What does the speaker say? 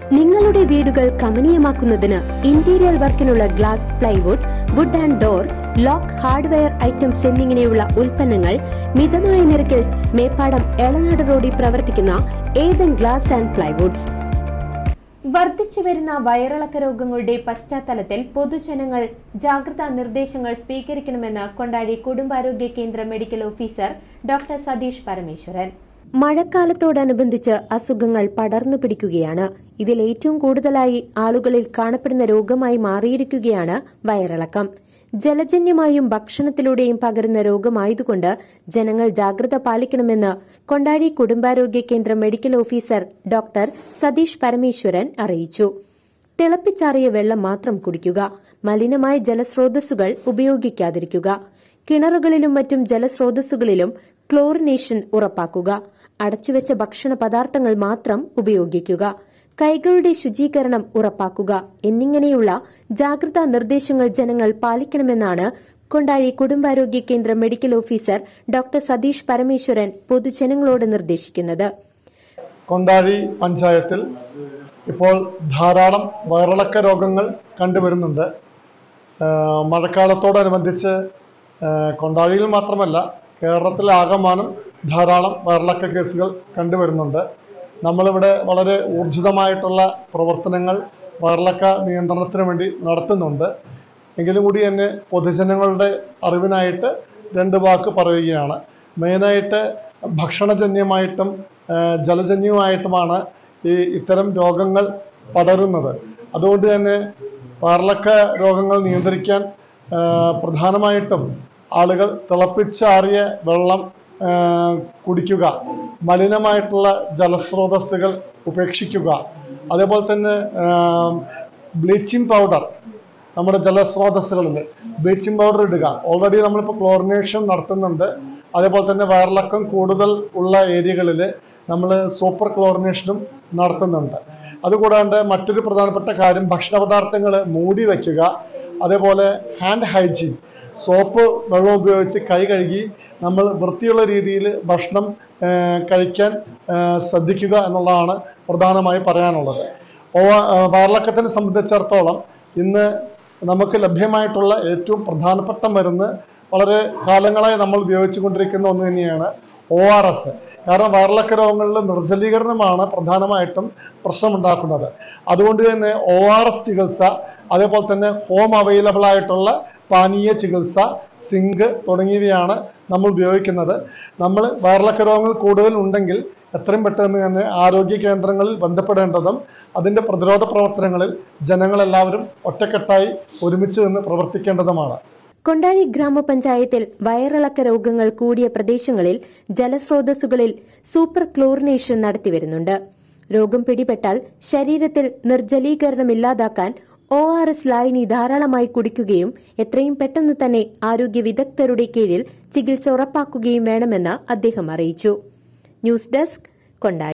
നിങ്ങളുടെ വീടുകൾ കമനീയമാക്കുന്നതിന് ഇന്റീരിയർ വർക്കിനുള്ള glass, plywood, wood and door, lock, hardware items എന്നിങ്ങനെയുള്ള ഉൽപ്പന്നങ്ങൾ മിതമായ നിരക്കിൽ മേപ്പാടം എളനാട് റോഡിൽ പ്രവർത്തിക്കുന്ന ഏതൻ ഗ്ലാസ് ആൻഡ് പ്ലൈവുഡ്സ്. വർദ്ധിച്ചുവരുന്ന വയറിളക്ക രോഗങ്ങളുടെ പശ്ചാത്തലത്തിൽ പൊതുജനങ്ങൾ ജാഗ്രതാ നിർദ്ദേശങ്ങൾ സ്വീകരിക്കണമെന്ന് കൊണ്ടാഴി കുടുംബാരോഗ്യ കേന്ദ്ര medical officer doctor Satheesh Parameswaran. മഴക്കാലത്തോടനുബന്ധിച്ച് അസുഖങ്ങൾ പടർന്നു പിടിക്കുകയാണ്. ഇതിൽ ഏറ്റവും കൂടുതലായി ആളുകളിൽ കാണപ്പെടുന്ന രോഗമായി മാറിയിരിക്കുകയാണ് വയറിളക്കം. ജലജന്യമായും ഭക്ഷണത്തിലൂടെയും പകരുന്ന രോഗമായതുകൊണ്ട് ജനങ്ങൾ ജാഗ്രത പാലിക്കണമെന്ന് കൊണ്ടാഴി കുടുംബാരോഗ്യ കേന്ദ്ര medical officer doctor Satheesh Parameswaran അറിയിച്ചു. തിളപ്പിച്ചാറിയ വെള്ളം മാത്രം കുടിക്കുക, മലിനമായ ജലസ്രോതസ്സുകൾ ഉപയോഗിക്കാതിരിക്കുക, കിണറുകളിലും മറ്റും ജലസ്രോതസ്സുകളിലും ക്ലോറിനേഷൻ ഉറപ്പാക്കുക, അടച്ചുവെച്ച ഭക്ഷണ പദാർത്ഥങ്ങൾ മാത്രം ഉപയോഗിക്കുക, കൈകളുടെ ശുചീകരണം ഉറപ്പാക്കുക എന്നിങ്ങനെയുള്ള ജാഗ്രതാ നിർദ്ദേശങ്ങൾ ജനങ്ങൾ പാലിക്കണമെന്നാണ് കൊണ്ടാഴി കുടുംബാരോഗ്യ കേന്ദ്ര medical officer doctor Satheesh Parameswaran പൊതുജനങ്ങളോട് നിർദ്ദേശിക്കുന്നത്. കൊണ്ടാഴി പഞ്ചായത്തിൽ ഇപ്പോൾ ധാരാളം വയറിളക്ക രോഗങ്ങൾ കണ്ടുവരുന്നുണ്ട്. മഴക്കാലത്തോടനുബന്ധിച്ച് കൊണ്ടാഴിയിൽ മാത്രമല്ല കേരളത്തിലാകമാനം ധാരാളം വയറിളക്ക കേസുകൾ കണ്ടുവരുന്നുണ്ട്. നമ്മളിവിടെ വളരെ ഊർജിതമായിട്ടുള്ള പ്രവർത്തനങ്ങൾ വയറിളക്ക നിയന്ത്രണത്തിന് വേണ്ടി നടത്തുന്നുണ്ട്. എങ്കിലും കൂടി തന്നെ പൊതുജനങ്ങളുടെ അറിവിനായിട്ട് 2 വാക്ക് പറയുകയാണ്. മെയിനായിട്ട് ഭക്ഷണജന്യമായിട്ടും ജലജന്യമായിട്ടുമാണ് ഇത്തരം രോഗങ്ങൾ പടരുന്നത്. അതുകൊണ്ട് തന്നെ വയറിളക്ക രോഗങ്ങൾ നിയന്ത്രിക്കാൻ പ്രധാനമായിട്ടും ആളുകൾ തിളപ്പിച്ചാറിയ വെള്ളം കുടിക്കുക, മലിനമായിട്ടുള്ള ജലസ്രോതസ്സുകൾ ഉപേക്ഷിക്കുക, അതേപോലെ തന്നെ ബ്ലീച്ചിങ് പൗഡർ നമ്മുടെ ജലസ്രോതസ്സുകളിൽ ബ്ലീച്ചിങ് പൗഡർ ഇടുക. ഓൾറെഡി നമ്മളിപ്പോൾ ക്ലോറിനേഷൻ നടത്തുന്നുണ്ട്. അതേപോലെ തന്നെ വയറിളക്കം കൂടുതൽ ഉള്ള ഏരിയകളിൽ നമ്മൾ സൂപ്പർ ക്ലോറിനേഷനും നടത്തുന്നുണ്ട്. അതുകൂടാണ്ട് മറ്റൊരു പ്രധാനപ്പെട്ട കാര്യം ഭക്ഷണ പദാർത്ഥങ്ങൾ മൂടി വയ്ക്കുക. അതേപോലെ ഹാൻഡ് ഹൈജീൻ, സോപ്പ് വെള്ളം ഉപയോഗിച്ച് കൈ കഴുകി നമ്മൾ വൃത്തിയുള്ള രീതിയിൽ ഭക്ഷണം കഴിക്കാൻ ശ്രദ്ധിക്കുക എന്നുള്ളതാണ് പ്രധാനമായി പറയാനുള്ളത്. വയറിളക്കത്തിനെ സംബന്ധിച്ചിടത്തോളം ഇന്ന് നമുക്ക് ലഭ്യമായിട്ടുള്ള ഏറ്റവും പ്രധാനപ്പെട്ട മരുന്ന് വളരെ കാലങ്ങളായി നമ്മൾ ഉപയോഗിച്ചു കൊണ്ടിരിക്കുന്ന ഒന്ന് തന്നെയാണ് ORS. കാരണം വയറിളക്ക രോഗങ്ങളിൽ നിർജ്ജലീകരണമാണ് പ്രധാനമായിട്ടും പ്രശ്നമുണ്ടാക്കുന്നത്. അതുകൊണ്ട് തന്നെ ORS ചികിത്സ, അതേപോലെ തന്നെ ഹോം അവൈലബിൾ ആയിട്ടുള്ള പാനീയ ചികിത്സ, സിങ്ക് തുടങ്ങിയവയാണ് നമ്മൾ ഉപയോഗിക്കുന്നത്. നമ്മൾ വയറിളക്ക രോഗങ്ങൾ കൂടുതൽ ഉണ്ടെങ്കിൽ എത്രയും പെട്ടെന്ന് തന്നെ ആരോഗ്യ കേന്ദ്രങ്ങളിൽ ബന്ധപ്പെടേണ്ടതും അതിൻ്റെ പ്രതിരോധ പ്രവർത്തനങ്ങളിൽ ജനങ്ങളെല്ലാവരും ഒറ്റക്കെട്ടായി ഒരുമിച്ച് നിന്ന് പ്രവർത്തിക്കേണ്ടതുമാണ്. കൊണ്ടാഴി ഗ്രാമപഞ്ചായത്തിൽ വയറിളക്ക രോഗങ്ങൾ കൂടിയ പ്രദേശങ്ങളിൽ ജലസ്രോതസ്സുകളിൽ സൂപ്പർ ക്ലോറിനേഷൻ നടത്തിവരുന്നുണ്ട്. രോഗം പിടിപെട്ടാൽ ശരീരത്തിൽ നിർജ്ജലീകരണം ഇല്ലാതാക്കാൻ ORS ലായനി ധാരാളമായി കുടിക്കുകയും എത്രയും പെട്ടെന്ന് തന്നെ ആരോഗ്യ വിദഗ്ധരുടെ കീഴിൽ ചികിത്സ ഉറപ്പാക്കുകയും വേണമെന്ന് അദ്ദേഹം അറിയിച്ചു. News desk, Kondazhy.